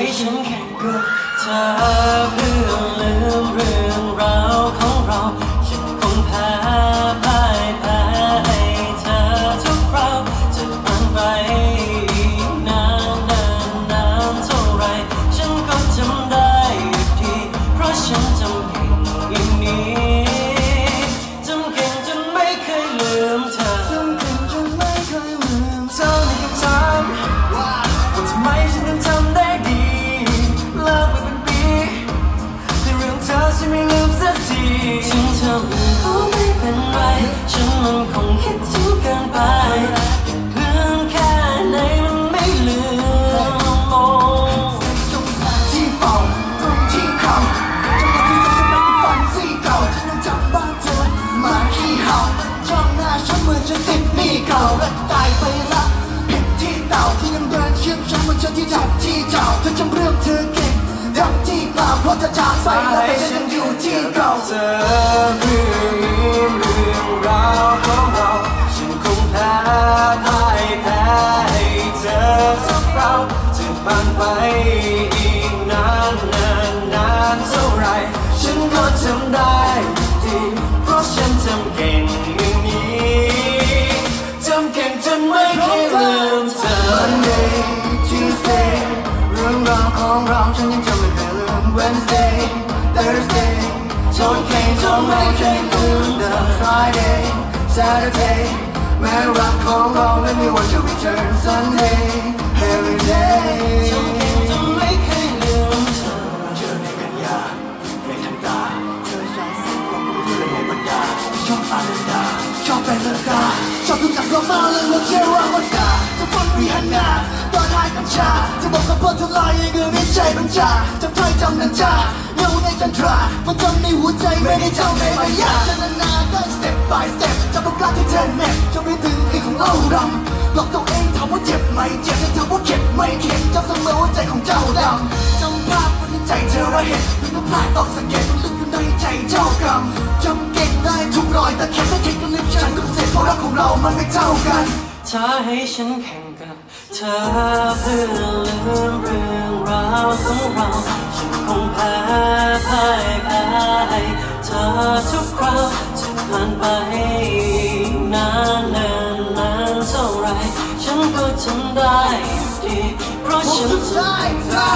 ฉันแข่งกับเธอเพื่อลืมเรื่องราวของเราฉันคงแพ้พ่ายแพ้ให้เธอทุกคราวจะผ่านไปนานเท่าไรฉันก็จำได้อยู่ดีเพราะฉันจำเก่งอย่างนี้จำเก่งจนไม่เคยลืมเธอจำเก่งจนไม่เคยลืมเธอในคำถามว่าทำไมฉันถึงทำได้ดีเลิกไปเป็นปีแต่เรื่องเธอฉันไม่ลืมสักทีถึงเธอลืมก็ไม่เป็นไรฉันมันคงคิดถึงเกินไปเรื่องแค่ไหนมันไม่ลืมโอ้ที่เป่าตรงที่เข่าจังหวะที่เธอจะเป็นฝันที่เก่าฉันยังจำบ้านเธอมาขี้เห่าจ้องหน้าฉันเหมือนจะติดหนี้เก่าและตายไปละเห็นที่เต่าที่ยังเดินเชื่อมฉันเหมือนฉันที่จับที่เจ้าเธอจำเรื่องเธอเก่งทำที่กล่าวเพราะเธอจากไปแล้วแต่ฉันยังอยู่ที่เก่าเธอเรื่องราวของเราฉันคงแพ้พ่ายแพ้ให้เธอสักคราวจะผ่านไปอีกนานเท่าไรฉันก็จำได้ดีเพราะฉันจำเก่งอย่างนี้จำเก่งจนไม่เคยลืมเธอ Monday Tuesday เรื่องราวของเราฉันยังจำไม่เคยลืม Wednesday Thursday จนเก่งจนไม่เคยลืมเธอ Friday Saturday แม้รักของเราไม่มีวันจะ return Sunday Every day จำเก่งจนไม่เคยลืมเธอเจอในกันยาในทันตาเธอชายแสงของเพื่อนในบรรดาชอบอาเลนดาชอบเป็นเลกาชอบดูหนังเรามาเลยว่าเชื่อว่าวันดาจะฟังรีฮันนาตอนท้ายกัญชาจะบอกกับเพื่อนเธอลายยังไงไม่ใช่บัญชาจำถ้อยจำนันจาเงาในจันทรามันจำในหัวใจไม่ได้จำในมายาจะนานๆได้ step by step จะประกาศที่เธอแน่จะไม่ถึงที่ของเราดำบอกตัวเองถามว่าเจ็บไหมเจ็บจะถามว่าเข็ดไหมเข็ดจำเสมอว่าใจของเจ้าดำจำภาพไว้ในใจเธอระเห็นหรือน้ำลายตอกสะเก็ดลึกอยู่ในใจเจ้ากรรมจำเก่งได้ทุกรอยแต่แค่ถ้าเก่งก็ลืมฉันก็เสร็จเพราะรักของเรามันไม่เท่ากันถ้าให้ฉันแข่งกับเธอเพื่อลืมเรื่องราวของเราฉันคงแพ้พ่ายแพ้ให้เธอทุกคราวจะผ่านไปนานเท่าไรฉันก็ทำได้ดีเพราะฉันจำได้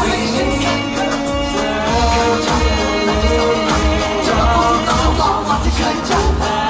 จะมาพูดต้องบอกว่าที่เคยจำ